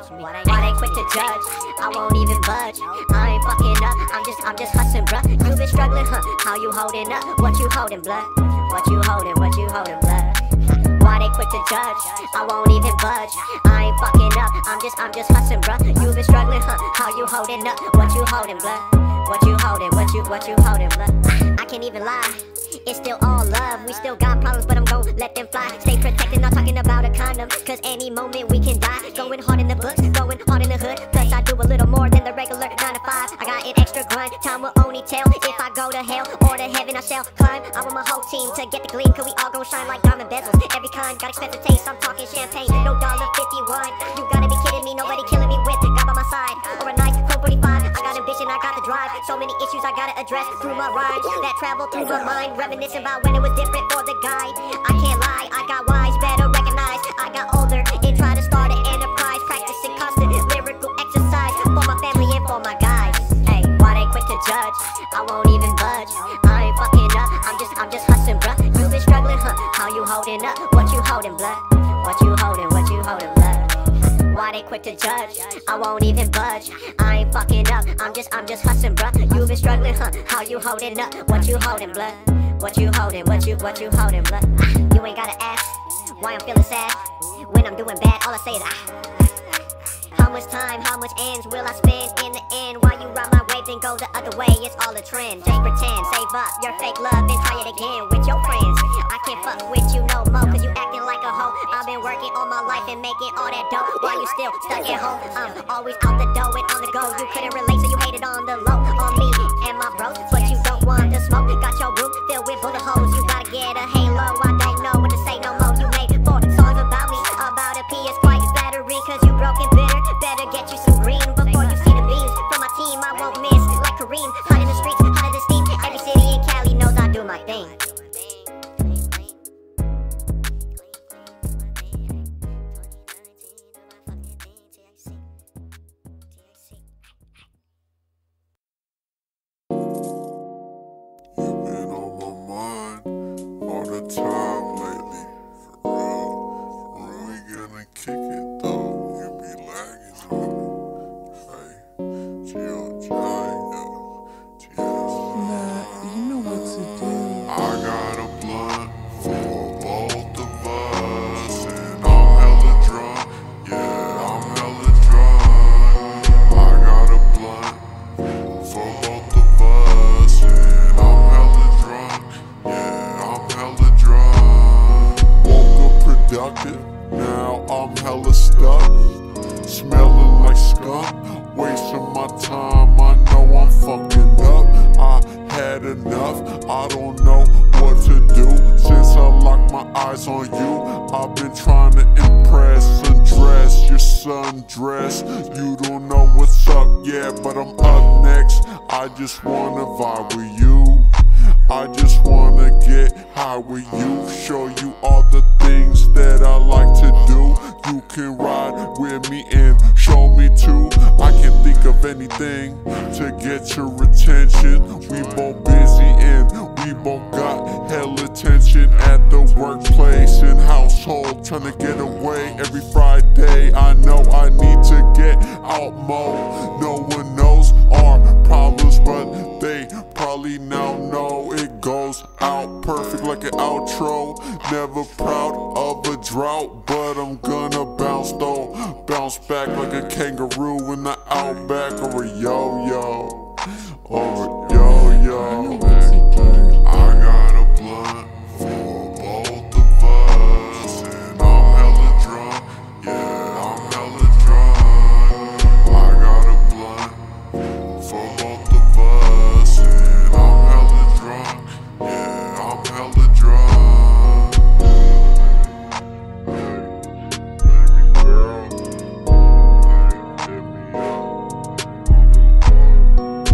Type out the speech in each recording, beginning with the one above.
Why they quick to judge? I won't even budge. I ain't fucking up, I'm just hustling, bruh. You been struggling, huh? How you holding up? What you holding, blood? What you holding, blood? Why they quick to judge? I won't even budge. I ain't fucking up, I'm just hustling, bruh. You been struggling, huh? How you holding up? What you holding, blood? What you holding, what you holding, blood? I can't even lie, it's still all love. We still got problems, but I'm gon' let them fly. Stay protected, not talking about a condom, cause any moment we can die. Going hard in the books, going hard in the hood. Plus I do a little more than the regular 9 to 5. I got an extra grind, time will only tell if I go to hell or to heaven I shall climb. I want my whole team to get the gleam, cause we all gon' shine like diamond bezels. Every kind, got expensive taste, I'm talking champagne. No $1.50 wine, you gotta be kidding me. Nobody killing me with God by my side, or a nice Colt 45. I got ambition, I got the drive. So many issues I gotta address through my rhymes that travel through my mind, reminiscing about when it was different for the guy. I can't lie, I got wise, better recognize. I got older and try to start an enterprise, practicing constant lyrical exercise for my family and for my guys. Hey, why they quick to judge? I won't even budge. I ain't fucking up, I'm just hustling, bruh. You been struggling, huh? How you holding up? What you holding, blood? What you holding, blood? Why they quick to judge? I won't even budge. I ain't fucking up, I'm just hustling, bruh. You been struggling, huh? How you holding up? What you holding, blood? What you holding, what you holding, blood? You ain't gotta ask why I'm feeling sad when I'm doing bad. All I say is How much time, how much ends will I spend in the end? While you ride my wave, then go the other way. It's all a trend. Just pretend, save up your fake love and try it again with your friends. I can't fuck with you no more, cause you acting like a hoe. I've been working all my life and making all that dough while you still stuck at home. I'm always out the door and on the go. You couldn't relate, so you hated on the low, on me and my bros, but you don't want the smoke. Got your room filled with bullet holes. You gotta get a halo. I don't know what to say no more. You made 4 songs about me, about a PS quiet battery, cause you broke and bitter. Better get you some green before you see the beams from my team. I won't miss like Kareem. Hot in the streets, hot in the steam. Every city in Cali knows I do my thing. Time lately, for real, we gonna kick it though. You be lagging on me. Hey, chill, Nah, you know what to do. I got a blunt for both of us, and I'm hella drunk. Yeah, I'm hella drunk. I got a blunt for both of us, and I'm hella drunk. Yeah, I'm hella drunk. Woke up productive, now I'm hella stuck. Smelling like skunk, wasting my time, I know I'm fucking up. I had enough, I don't know what to do. Since I locked my eyes on you, I've been trying to impress, undress your sundress. You don't know what's up yet, but I'm up next. I just wanna vibe with you, I just wanna get high with you, show you all the things that I like to do. You can ride with me and show me too. I can think of anything to get your attention. We both busy and we both got hell attention at the workplace and household, trying to get away every Friday. I know I need to get out more. No one knows our problems, but they probably now know. It goes out perfect like an outro. Never proud of a drought, but I'm gonna bounce though. Bounce back like a kangaroo in the outback, or a yo-yo, or a yo-yo. I got a blunt for both of us, and I'm hella drunk. Yeah, I'm hella drunk. I got a blunt for both of us, and I'm hella drunk. Yeah, I'm hella drunk. Hey, baby girl, hey, hit me up. On the phone.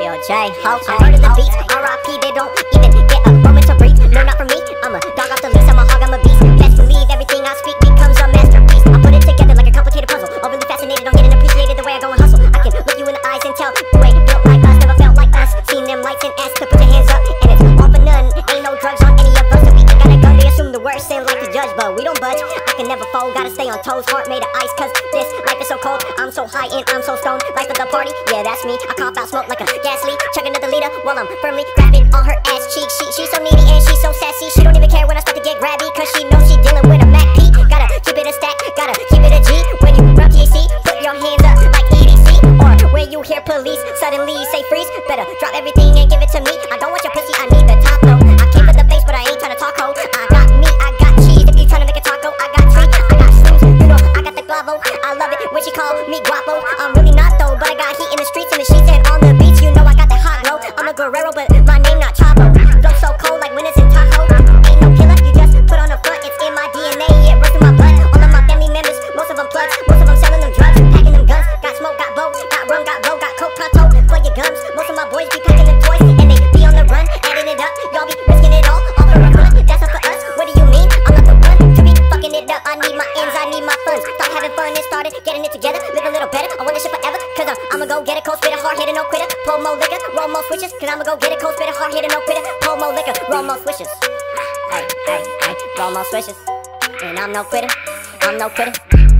DOJ, ho, I'm murdering the beats. R.I.P. They don't even get a moment to breathe. No, not for me. I'm a dog off the leash. I'm a hog. I'm a beast. Best believe everything I speak becomes a masterpiece. I put it together like a complicated puzzle. Overly fascinated on getting appreciated the way I go and hustle. I can look you in the eyes and tell you ain't built like us, never felt like us. Seen them lights and asked to put your hands up, and it's all for none. Ain't no drugs on any of us. So we ain't gotta go. They assume the worst and like to judge, but we don't budge. I can never fold. Gotta stay on toes. Heart made of ice, cause this life is so cold. I'm so high and I'm so stoned. Life of the party, yeah, that's me. I cough out smoke like a gas leak, chugging another liter while I'm firmly grabbing on her ass cheek. She's so needy and she's so sassy. She don't even care when I start to get grabby, cause she knows she dealing with a Mac P. Gotta keep it a stack, gotta keep it a G. When you rub THC, put your hands up like EDC. Or when you hear police suddenly say freeze, better drop everything and give it to me. I don't want your pussy, I need the top though. I came for the base, but I ain't tryna talk ho. I got meat, I got cheese. If you tryna make a taco, I got tree, I got slims. You know I got the guavo. I love it when she call me guapo. I'm really not though, but I got heat in the streets and the sheets and on the beach. You know I got the hot glow. I'm a Guerrero, but my name not Chavo. Flow so cold like when it's in Tahoe. Ain't no killer, you just put on the front. It's in my DNA, it runs through my blood. All of my family members, most of them plugs, most of them selling them drugs, packing them guns. Got smoke, got bow, got rum, got blow, got coke, pronto for your gums. Most of my boys be packing them toys and they be on the run, adding it up. Y'all be risking it all for a fun. That's not for us. What do you mean? I'm not the one to be fucking it up. I need my ends, I need my funds. Start having fun and started getting it together, live a little better. I want this shit forever, cause I'ma go get it, cold spitter, hard hitter, no quitter. Pull more liquor, roll more switches, cause I'ma go get it, cold spitter, hard hitter, no quitter. Pull more liquor, roll more switches. Hey, hey, hey, roll more switches. And I'm no quitter, I'm no quitter.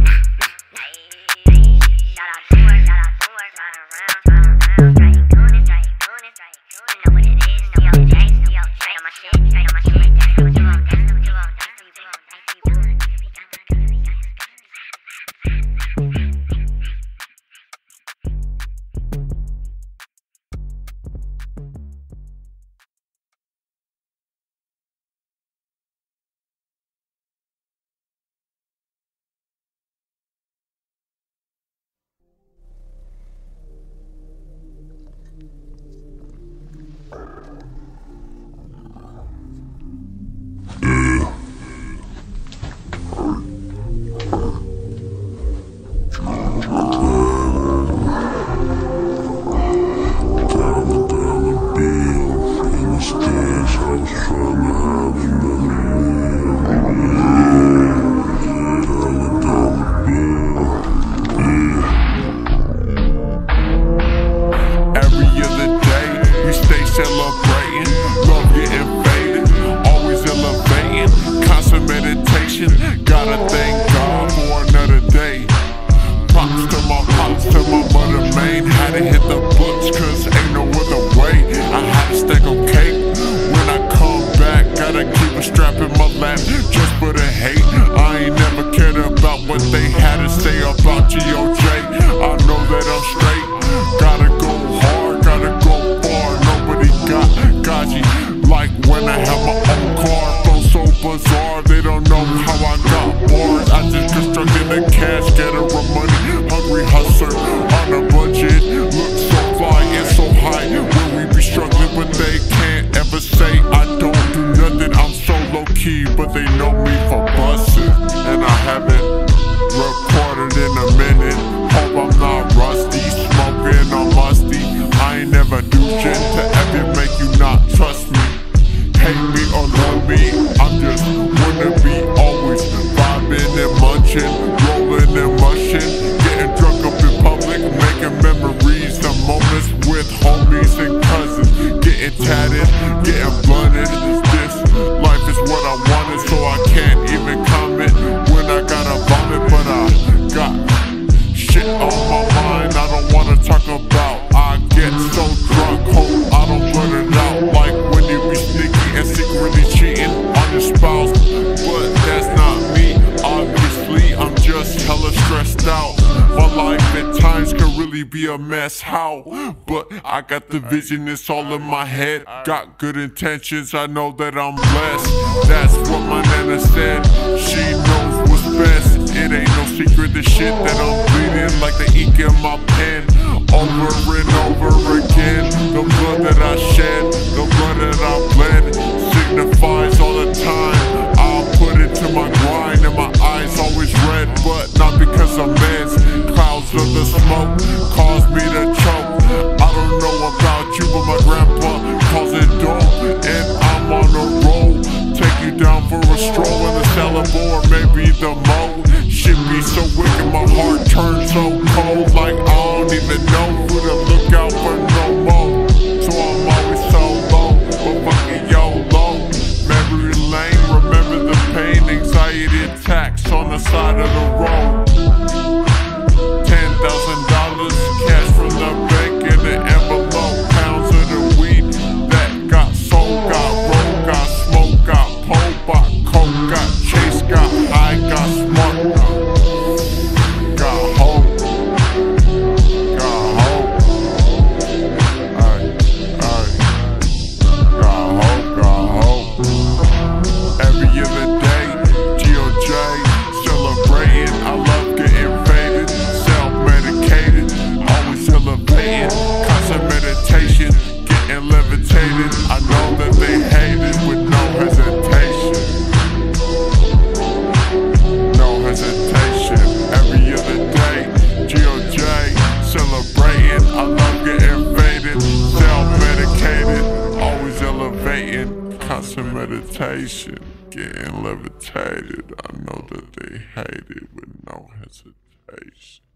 But they know me for bustin', and I haven't recorded in a minute. Hope I'm not rusty, smoking or musty. I ain't never do shit to ever make you not trust me. Hate me or love me, I'm just wanna be always vibing and munching, rolling and mushing, getting drunk up in public, making memories, the moments with homies and cousins, getting tatted, getting blunted. This life is what I wanted, so I can't even comment when I gotta vomit. But I got shit on my mind I don't wanna talk about. I get so drunk, hope I don't blurt it out. Like when you be sneaky and secretly cheating on your spouse, but that's not me. Obviously, I'm just hella stressed out. My life at times can really be a mess. How? But I got the vision, it's all in my head. Got good intentions, I know that I'm blessed. That's what my nana said. She knows what's best. It ain't no secret, the shit that I'm bleeding like the ink in my pen. Over and over again, the blood that I shed, the blood that I bled, signifies all the time. I'll put it to my grind and my eyes always red, but not because of meds. Clouds of the smoke cause me to choke. I don't don't know about you, but my grandpa calls it dope. And I'm on a roll, take you down for a stroll in the cellar or maybe the mold. Shit be so wicked, my heart turns so cold, like I don't even know who to look out for no more. So I'm always so low, but fucking YOLO. Memory lane, remember the pain, anxiety attacks on the side of the road. $10,000 cash from the bank in the envelope. Pounds of the weed that got sold, got rolled, got smoked, got pulled, got coke, got chased, got high, got smart, got hope, got hope. Got hope. Every other day, GOJ celebrating. I love getting faded, self-medicated, always elevating. Constant meditation, getting levitated. I know that they hate it with no hesitation. No hesitation. Every other day, GOJ celebrating. I love getting faded, self-medicated, always elevating. Constant meditation, getting levitated. I know that they hate it with no hesitation.